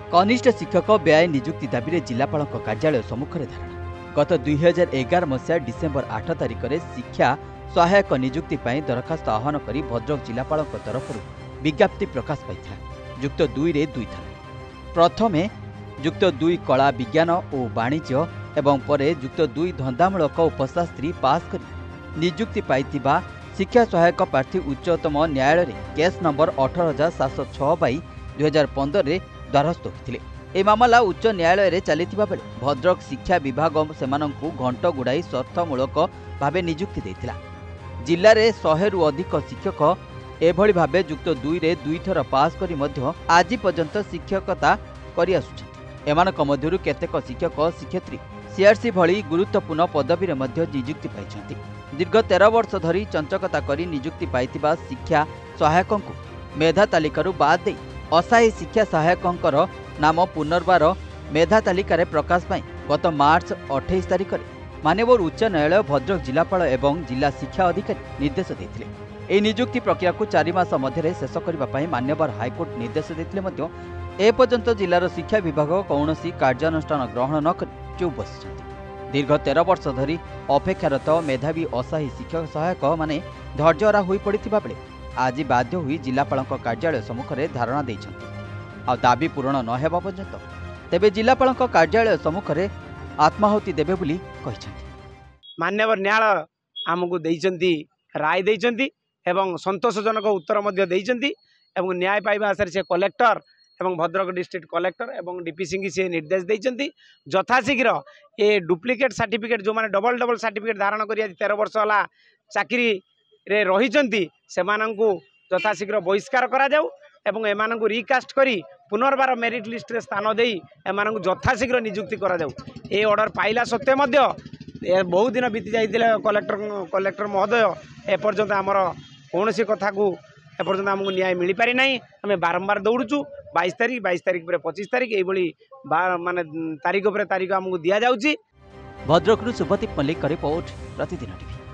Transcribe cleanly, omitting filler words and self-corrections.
कनिष्ठ शिक्षक व्यय नियुक्ति दाबी जिलापाल कार्यालय सम्मुखें धारणा। गत 2011 मसीहा डिसेम्बर 8 तारिख में शिक्षा सहायक नियुक्ति दरखास्त आह्वान कर भद्रक जिलापाल तरफ विज्ञप्ति प्रकाश पाई। युक्त 2 रे 2 थर प्रथमे युक्त 2 कला विज्ञान और वाणिज्य एवं परे युक्त 2 धंदामूलक उपशास्त्री पास कर नियुक्ति पाइथिबा शिक्षा सहायक प्रार्थी उच्चतम न्यायालय केस नंबर 18606/2015 रे द्वारस्थ होते। ए मामला उच्च न्यायालय रे चलीथिबा बेले भद्रक शिक्षा विभाग सेमानंकु घंट गुड़ाई शर्तमूलक भावे नियुक्ति देथिला। जिल्ला रे 100 रु अधिक शिक्षक एभली भावे युक्त 2 रे 2 थर पास करी मध्य आज पर्यंत शिक्षकता करि आसुछथि। एमानक मध्यरु केतेक शिक्षक शिक्षयित्री सीआरसी भली गुरुत्वपूर्ण पदवी रे मध्य नियुक्ति पाइछथि। दीर्घ 13 वर्ष धरी चंचकता करी नियुक्ति पाइथिबा शिक्षा सहायकंकु मेधा तालिकारु बाद दे असाही शिक्षा सहायकंकर नाम पुनर्बार मेधा तालिकार प्रकाश पाई गत मार्च 28 तारिख में मान्यवर उच्च न्यायालय भद्रक जिलापाल एवं जिला शिक्षा अधिकारी निर्देश देते। यह नियुक्ति प्रक्रिया को 4 मास मध्य शेष करने मान्यवर हाईकोर्ट निर्देश देते एपर्यंत जिलार शिक्षा विभाग कौन कार्यानुष्ठान ग्रहण न कर चुप बसी। दीर्घ 13 वर्ष धरी अपेक्षारत मेधावी असाही शिक्षक सहायक माने धैर्यहरा हो पड़ता बेले आज बाध्य हुई जिलापाल कार्यालय सम्मुखें धारणा देइछन्ति। आ दाबी पूरण न हेबा पर्यंत तेबे जिलापाल कार्यालय सम्मुखें आत्माहुति देबे बोली कहिछन्ति। मान्यवर न्यायालय आमको देइछन्ति राय देइछन्ति एवं संतोषजनक उत्तर मध्य देइछन्ति एवं न्याय पाइबा आशा से कलेक्टर एवं भद्रक डिस्ट्रिक्ट कलेक्टर एवं डीपीसी की से निर्देश देइछन्ति यथाशीघ्र ए डुप्लिकेट सर्टिफिकेट जो माने डबल डबल सर्टिफिकेट धारण करिया 13 वर्ष होला चाकरी रे रहिछन्ति सेमानंकु यथाशीघ्र बहिष्कार करा जाऊ एवं एमानंकु रिकास्ट करी पुनर्बार मेरिट लिस्ट रे स्थान देई एमानंकु यथाशीघ्र नियुक्ति करा जाऊ। ए ऑर्डर पाइला सत्वे मध्य बहुत दिन बीती जाइतिले कलेक्टर महोदय एपर्यंत आमर कौनसी कथा को एपर्यंत आमको न्याय मिल पारि नाही। आम बारंबार दौड़ुचु 22 तारिख 25 तारिख यही माने तारिख पर तारिख आमको दि जाउची। Bhadrak Subhadeep Mallick report Pratidin TV.